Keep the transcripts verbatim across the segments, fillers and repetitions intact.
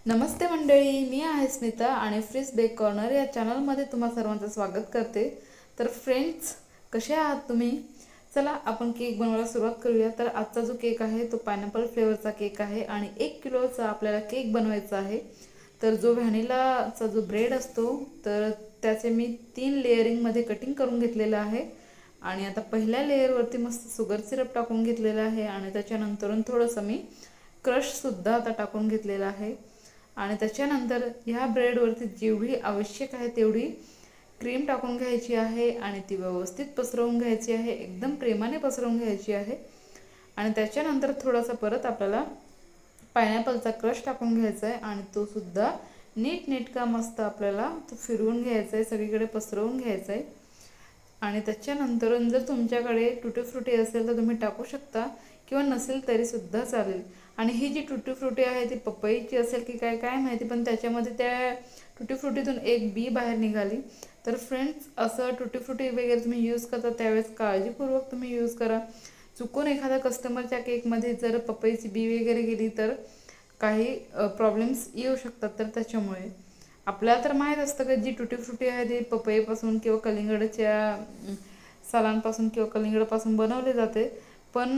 नमस्ते मंडळी, मी आहे स्मिता आणि फ्रीज बेक कॉर्नर या चॅनलमध्ये तुम्हा सर्वांचं स्वागत करते। तर फ्रेंड्स, कसे आहात तुम्ही? चला आपण केक बनवायला सुरुवात करूया। तर आजचा जो केक आहे तो पायनॅपल फ्लेवरचा केक आहे आणि एक किलोचा आपल्याला केक बनवायचा आहे। तर जो व्हॅनिलाचा जो ब्रेड असतो तर त्याचे मी तीन लेयरिंग मध्ये कटिंग करून घेतलेला आहे आणि आता पहिल्या लेयर वरती मस्त शुगर सिरप टाकून घेतलेला आहे आणि त्याच्यानंतर थोडंसं मी क्रश सुद्धा आता टाकून घेतलेला आहे आणि त्याच्यानंतर ह्या ब्रेड वरती जेवढी आवश्यक आहे तेवढी क्रीम टाकून घ्यायची आहे आणि ती व्यवस्थित पसरवून घ्यायची आहे, एकदम प्रेमाने पसरवून घ्यायची आहे। आणि त्याच्यानंतर थोडासा परत आपल्याला पायनॅपलचा क्रश टाकून घ्यायचा आहे आणि तो सुद्धा नीट नेटका मस्त आपल्याला तो फिरवून घ्यायचा आहे, सगळीकडे पसरवून घ्यायचा आहे। आणि त्याच्यानंतर जर तुमच्याकडे टुटी फ्रुटी असेल तर तुम्ही टाकू शकता किंवा नसेल तरी सुद्धा चालेल। आणि ही जी टुटी फ्रुटी आहे ती पपईची असेल की काय काय माहिती, पण त्याच्यामध्ये त्या टुटी फ्रुटीतून एक बी बाहेर निघाली। तर फ्रेंड्स, असं टुटी फ्रुटी वगैरे तुम्ही यूज करता त्यावेळेस काळजीपूर्वक तुम्ही यूज करा। चुकून एखाद्या कस्टमरच्या केकमध्ये जर पपईची बी वगैरे गेली तर काही प्रॉब्लेम्स येऊ शकतात। तर त्याच्यामुळे आपल्याला तर माहीत असतं की जी टुटी फ्रुटी आहे ती पपईपासून किंवा कलिंगडच्या सालांपासून किंवा कलिंगडपासून बनवले जाते, पण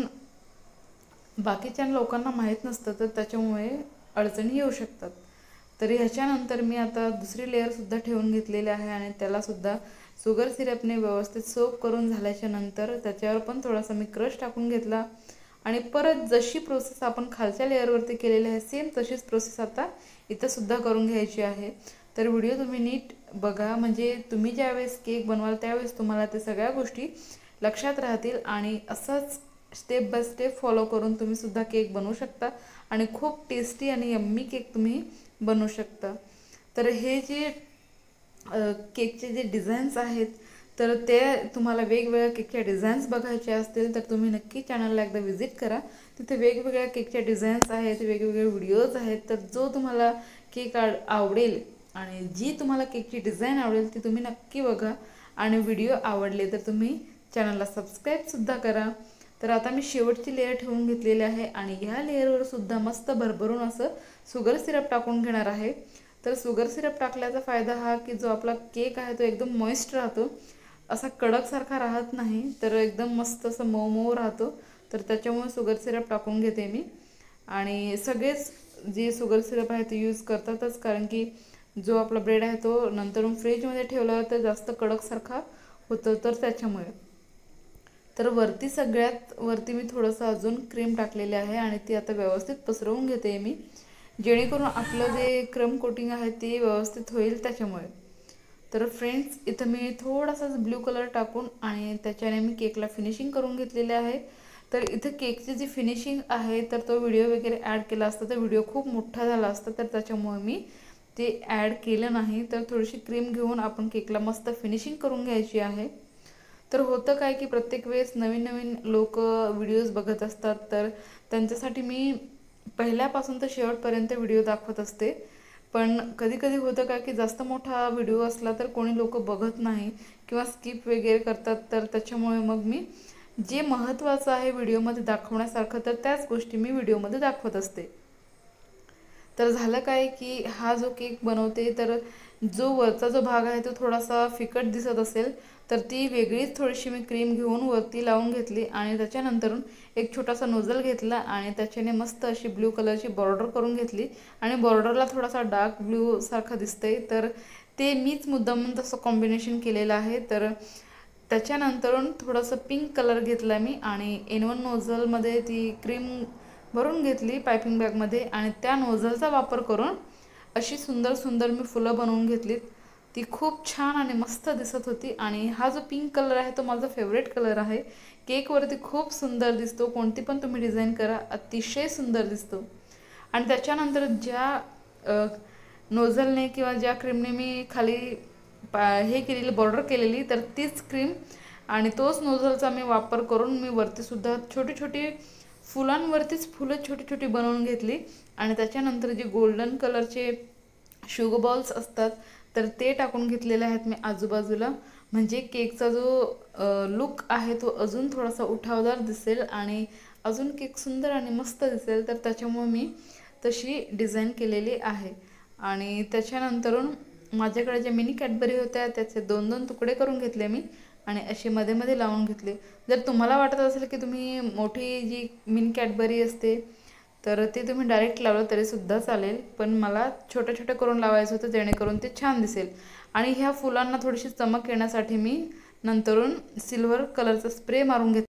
बाकीच्या लोकांना माहीत नसतं तर त्याच्यामुळे अडचणी येऊ शकतात। तर ह्याच्यानंतर मी आता दुसरी लेयर सुद्धा ठेवून घेतलेली आहे आणि त्याला सुद्धा शुगर सिरपने व्यवस्थित सोप करून झाल्याच्या नंतर त्याच्यावर पण थोडासा मी क्रश टाकून घेतला आणि परत जशी प्रोसेस आपण खालच्या लेयरवरती केलेली आहे सेम तशीच प्रोसेस आता इथं सुद्धा करून घ्यायची आहे। तर व्हिडिओ तुम्ही नीट बघा, म्हणजे तुम्ही ज्यावेळेस केक बनवाल त्यावेळेस तुम्हाला ते सगळ्या गोष्टी लक्षात राहतील आणि असंच स्टेप बाय स्टेप फॉलो करून तुम्ही सुद्धा केक बनवू शकता आणि खूप टेस्टी आणि यम्मी केक तुम्ही बनवू शकता। तर हे जे केकचे जे डिझाईन्स आहेत तर ते तुम्हाला वेगवेगळ्या केकच्या डिझाईन्स बघायचे असतील तर तुम्ही नक्की चॅनलला एकदा व्हिजिट करा। तिथे वेगवेगळ्या केकच्या डिझाईन्स आहेत, वेगवेगळे व्हिडिओज आहेत। तर जो तुम्हाला केक आवडेल आणि जी तुम्हाला केकची डिझाईन आवडेल ती तुम्ही नक्की बघा आणि व्हिडिओ आवडले तर तुम्ही चॅनलला सबस्क्राईब सुद्धा करा। तर आता मी शेवटची लेयर ठेवून घेतलेली आहे आणि ह्या लेयरवर सुद्धा मस्त भरभरून असं शुगर सिरप टाकून घेणार आहे। तर शुगर सिरप टाकल्याचा फायदा हा की जो आपला केक आहे तो एकदम मॉइस्ट राहतो, असा कडकसारखा राहत नाही, तर एकदम मस्त असं मऊ मऊ राहतो। तर त्याच्यामुळे शुगर सिरप टाकून घेते मी आणि सगळेच जे शुगर सिरप आहे ते यूज करतातच, कारण की जो आपला ब्रेड आहे तो नंतर फ्रीजमध्ये ठेवला तर जास्त कडकसारखा होतो। तर त्याच्यामुळे तर वरती सगळ्यात वरती मी थोडंसं अजून क्रीम टाकलेले आहे आणि ती आता व्यवस्थित पसरवून घेते मी, जेणेकरून आपलं जे क्रम कोटिंग आहे ते व्यवस्थित होईल त्याच्यामुळे। तर फ्रेंड्स, इथं मी थोडासा ब्ल्यू कलर टाकून आणि त्याच्याने मी केकला फिनिशिंग करून घेतलेले आहे। तर इथे केकची जी फिनिशिंग आहे तर तो व्हिडिओ वगैरे ॲड केला असता तर व्हिडिओ खूप मोठा झाला असता, तर त्याच्यामुळे मी ते ॲड केलं नाही। तर थोडीशी क्रीम घेऊन आपण केकला मस्त फिनिशिंग करून घ्यायची आहे। तर होतं काय की प्रत्येक वेळेस नवीन नवीन लोक व्हिडिओज बघत असतात, तर त्यांच्यासाठी मी पहिल्यापासून तर शेवटपर्यंत व्हिडिओ दाखवत असते। पण कधी कधी होतं काय की जास्त मोठा व्हिडिओ असला तर कोणी लोक बघत नाही किंवा स्किप वगैरे करतात, तर त्याच्यामुळे मग मी जे महत्त्वाचं आहे व्हिडिओमध्ये दाखवण्यासारखं तर त्याच गोष्टी मी व्हिडिओमध्ये दाखवत असते। तर झालं काय की हा जो केक बनवते तर जो वरचा जो भाग आहे तो थोडासा फिकट दिसत असेल तर ती वेगळीच थोडीशी मी क्रीम घेऊन वरती लावून घेतली आणि त्याच्यानंतर एक छोटासा नोझल घेतला आणि त्याच्याने मस्त अशी ब्ल्यू कलरची बॉर्डर करून घेतली आणि बॉर्डरला थोडासा डार्क ब्ल्यू सारखा दिसतंय, तर ते मीच मुद्दामून तसं कॉम्बिनेशन केलेलं आहे। तर त्याच्यानंतरून थोडंसं पिंक कलर घेतला मी आणि एन वन नोझलमध्ये ती क्रीम भरून घेतली पायपिंग बॅगमध्ये आणि त्या नोझलचा वापर करून अशी सुंदर सुंदर मी फुलं बनवून घेतलीत। ती खूप छान आणि मस्त दिसत होती आणि हा जो पिंक कलर आहे तो माझा फेवरेट कलर आहे। केकवरती खूप सुंदर दिसतो, कोणती पण तुम्ही डिझाईन करा अतिशय सुंदर दिसतो। आणि त्याच्यानंतर ज्या नोझलने किंवा ज्या क्रीमने मी खाली हे केलेली बॉर्डर केलेली तर तीच क्रीम आणि तोच नोझलचा मी वापर करून मी वरती सुद्धा छोटी छोटी फुलांवरतीच फुलं छोटी छोटी बनवून घेतली आणि त्याच्यानंतर जे गोल्डन कलरचे शुगर बॉल्स असतात तर ते टाकून घेतलेले आहेत मी आजूबाजूला, म्हणजे केकचा जो लुक आहे तो अजून थोडासा उठावदार दिसेल आणि अजून केक सुंदर आणि मस्त दिसेल। तर त्याच्यामुळे मी तशी डिझाईन केलेली आहे. आणि त्याच्यानंतरून माझ्याकडे जे मिनी कॅडबरी होत्या त्याचे दोन दोन तुकडे करून घेतले मी आणि असे मध्ये मध्ये लावून घेतले. जर तुम्हाला वाटत असेल की तुम्ही मोठी जी मिनी कॅडबरी असते तर ते तुम्ही डायरेक्ट लावलं तरीसुद्धा चालेल, पण मला छोटं छोटं करून लावायचं होतं जेणेकरून ते छान दिसेल. आणि ह्या फुलांना थोडीशी चमक येण्यासाठी मी नंतरून सिल्वर कलरचा स्प्रे मारून घेतला.